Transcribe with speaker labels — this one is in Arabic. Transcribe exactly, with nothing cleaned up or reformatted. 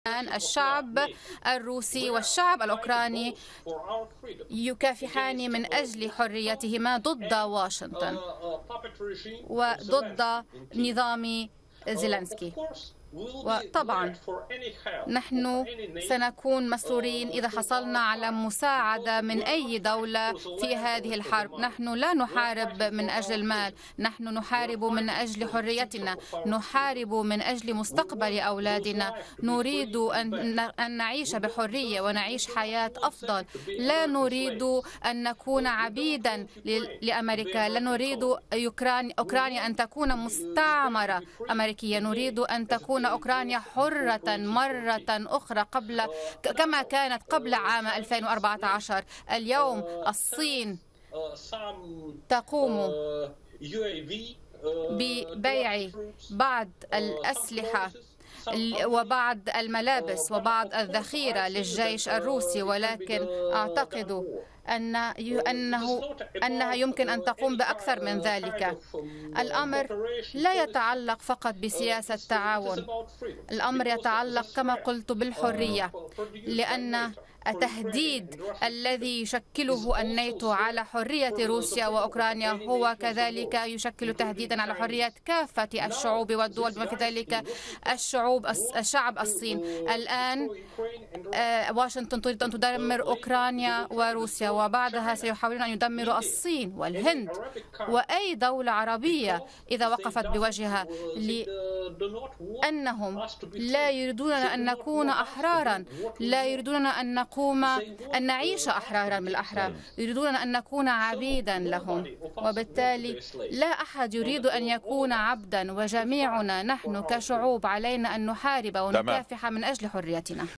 Speaker 1: الشعب الروسي والشعب الأوكراني يكافحان من أجل حريتهما ضد واشنطن وضد نظام زيلينسكي. وطبعا نحن سنكون مسرورين إذا حصلنا على مساعدة من أي دولة في هذه الحرب. نحن لا نحارب من أجل المال، نحن نحارب من أجل حريتنا، نحارب من أجل مستقبل أولادنا. نريد أن نعيش بحرية ونعيش حياة أفضل. لا نريد أن نكون عبيدا لأمريكا، لا نريد أوكرانيا أن تكون مستعمرة أمريكية. نريد أن تكون أوكرانيا حرة مرة أخرى قبل كما كانت قبل عام ألفين وأربعة عشر. اليوم الصين تقوم ببيع بعض الأسلحة وبعض الملابس وبعض الذخيرة للجيش الروسي، ولكن أعتقد أن أنه أنها يمكن أن تقوم بأكثر من ذلك. الأمر لا يتعلق فقط بسياسة تعاون، الأمر يتعلق كما قلت بالحرية، لأن التهديد الذي يشكله الناتو على حرية روسيا وأوكرانيا هو كذلك يشكل تهديدا على حرية كافة الشعوب والدول، بما في ذلك الشعوب الشعب الصين. الآن واشنطن تريد أن تدمر أوكرانيا وروسيا، وبعدها سيحاولون أن يدمروا الصين والهند وأي دولة عربية إذا وقفت بوجهها، لأنهم لا يريدون أن نكون أحرارا، لا يريدون أن نقوم أن نعيش أحرارا من الأحرار، يريدون أن نكون عبيدا لهم. وبالتالي لا أحد يريد أن يكون عبدا، وجميعنا نحن كشعوب علينا أن نحارب ونكافح من أجل حريتنا.